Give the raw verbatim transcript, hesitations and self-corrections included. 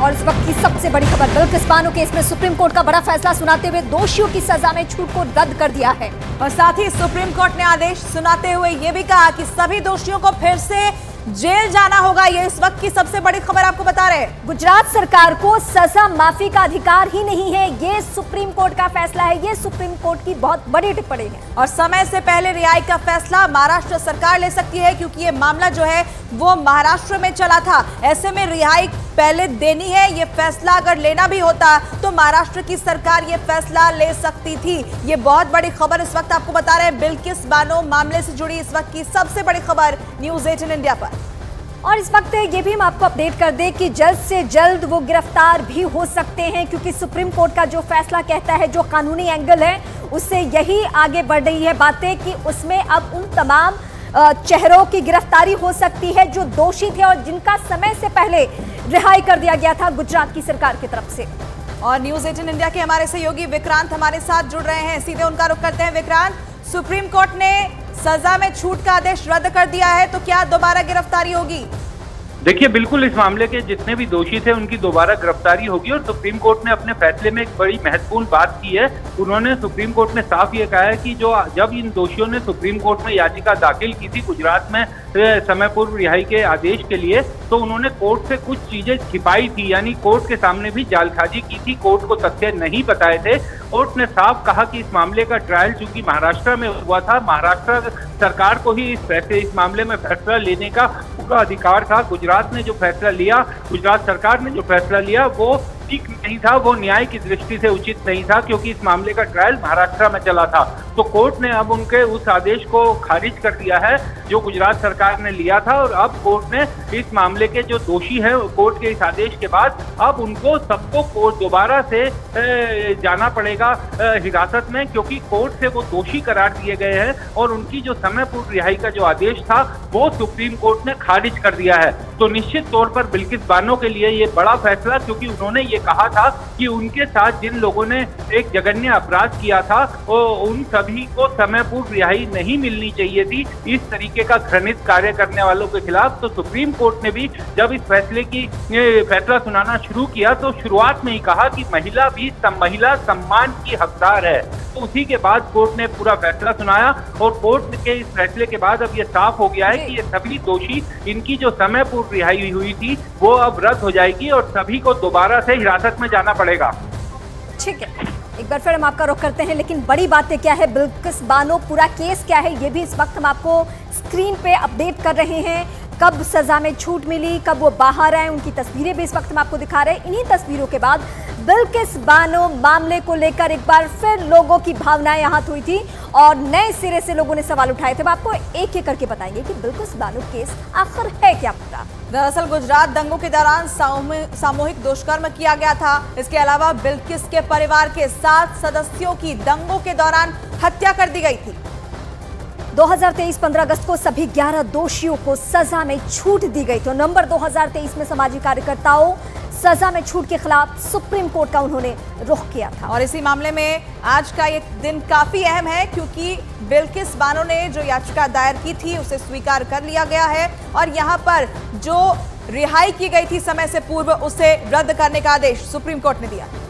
और इस वक्त की सबसे बड़ी खबर, बिल्किस बानो केस में सुप्रीम कोर्ट का बड़ा फैसला सुनाते हुए दोषियों की सजा में छूट को रद्द कर दिया है। और साथ ही सुप्रीम कोर्ट ने आदेश सुनाते हुए यह भी कहा कि सभी दोषियों को फिर से जेल जाना होगा। ये इस वक्त की सबसे बड़ी खबर आपको बता रहे हैं। गुजरात सरकार को सजा माफी का अधिकार ही नहीं है, ये सुप्रीम कोर्ट का फैसला है। ये सुप्रीम कोर्ट की बहुत बड़ी टिप्पणी है। और समय से पहले रिहाई का फैसला महाराष्ट्र सरकार ले सकती है, क्योंकि ये मामला जो है वो महाराष्ट्र में चला था। ऐसे में रिहाई पहले देनी है। ये फैसला अगर लेना भी होता तो महाराष्ट्र की सरकार ये फैसला ले सकती थी। ये बहुत बड़ी खबर इस वक्त आपको बता रहे हैं। बिल्किस बानो मामले से जुड़ी इस वक्त की सबसे बड़ी खबर न्यूज़ अठारह इंडिया पर। और इस वक्त ये भी हम आपको अपडेट कर दें कि जल्द से जल्द वो गिरफ्तार भी हो सकते हैं, क्योंकि सुप्रीम कोर्ट का जो फैसला कहता है, जो कानूनी एंगल है, उससे यही आगे बढ़ रही है बातें कि उसमें अब उन तमाम चेहरों की गिरफ्तारी हो सकती है जो दोषी थे और जिनका समय से पहले रिहाई कर दिया गया था गुजरात की सरकार की तरफ से। और न्यूज़ अठारह इंडिया के हमारे सहयोगी विक्रांत हमारे साथ जुड़ रहे हैं, सीधे उनका रुख करते हैं। विक्रांत, सुप्रीम कोर्ट ने सजा में छूट का आदेश रद्द कर दिया है, तो क्या दोबारा गिरफ्तारी होगी? देखिए, बिल्कुल इस मामले के जितने भी दोषी थे उनकी दोबारा गिरफ्तारी होगी। और सुप्रीम कोर्ट ने अपने फैसले में एक बड़ी महत्वपूर्ण बात की है। उन्होंने सुप्रीम कोर्ट ने साफ ये कहा है कि जो जब इन दोषियों ने सुप्रीम कोर्ट में याचिका दाखिल की थी गुजरात में समय पूर्व रिहाई के आदेश के लिए, तो उन्होंने कोर्ट से कुछ चीजें छिपाई थी, यानी कोर्ट के सामने भी जालसाजी की थी, कोर्ट को तथ्य नहीं बताए थे। कोर्ट ने साफ कहा कि इस मामले का ट्रायल चूंकि महाराष्ट्र में हुआ था, महाराष्ट्र सरकार को ही इस फैसले इस मामले में फैसला लेने का पूरा अधिकार था। गुजरात ने जो फैसला लिया, गुजरात सरकार ने जो फैसला लिया वो ठीक नहीं था, वो न्याय की दृष्टि से उचित नहीं था, क्योंकि इस मामले का ट्रायल महाराष्ट्र में चला था। तो कोर्ट ने अब उनके उस आदेश को खारिज कर दिया है जो गुजरात सरकार ने लिया था। और अब कोर्ट ने इस मामले के जो दोषी हैं, कोर्ट के इस आदेश के बाद अब उनको सबको कोर्ट दोबारा से जाना पड़ेगा हिरासत में, क्योंकि कोर्ट से वो दोषी करार दिए गए हैं और उनकी जो समय पूर्व रिहाई का जो आदेश था वो सुप्रीम कोर्ट ने खारिज कर दिया है। तो निश्चित तौर पर बिल्किस बानो के लिए ये बड़ा फैसला, क्योंकि उन्होंने ये कहा था कि उनके साथ जिन लोगों ने एक जघन्य अपराध किया था वो उन सभी को समय पूर्व रिहाई नहीं मिलनी चाहिए थी, इस तरीके का घृणित कार्य करने वालों के खिलाफ। तो सुप्रीम कोर्ट ने भी जब इस फैसले की फैसला सुनाना शुरू किया तो शुरुआत में ही कहा कि महिला भी महिला सम्मान की हकदार है। तो उसी के बाद कोर्ट ने पूरा फैसला सुनाया और कोर्ट के इस फैसले के बाद अब ये साफ हो गया है कि ये सभी दोषी, इनकी जो समय पूर्व रिहाई हुई थी वो अब रद्द हो जाएगी और सभी को दोबारा से हिरासत में जाना पड़ेगा। ठीक है, एक बार फिर हम आपका रुख करते हैं, लेकिन बड़ी बातें क्या है, बिल्किस बानो पूरा केस क्या है, ये भी इस वक्त हम आपको स्क्रीन पे अपडेट कर रहे हैं। कब सजा में छूट मिली, कब वो बाहर आए, उनकी तस्वीरें भी इस वक्त हम आपको दिखा रहे हैं। इन्हीं तस्वीरों के बाद बिल्किस बानो मामले को लेकर एक बार फिर लोगों की भावनाएं आहत हुई थी और नए सिरे से लोगों ने सवाल उठाए थे। वो आपको एक एक करके बताएंगे कि बिल्किस बानो केस आखिर है क्या पूरा। दरअसल गुजरात दंगों के दौरान सामूहिक दुष्कर्म किया गया था। इसके अलावा बिल्किस के परिवार के सात सदस्यों की दंगों के दौरान हत्या कर दी गई थी। दो हज़ार तेईस पंद्रह अगस्त को सभी ग्यारह दोषियों को सजा में छूट दी गई। तो नवंबर दो हज़ार तेईस में सामाजिक कार्यकर्ताओं सजा में छूट के खिलाफ सुप्रीम कोर्ट का उन्होंने रुख किया था। और इसी मामले में आज का ये दिन काफी अहम है, क्योंकि बिल्किस बानो ने जो याचिका दायर की थी उसे स्वीकार कर लिया गया है और यहाँ पर जो रिहाई की गई थी समय से पूर्व उसे रद्द करने का आदेश सुप्रीम कोर्ट ने दिया।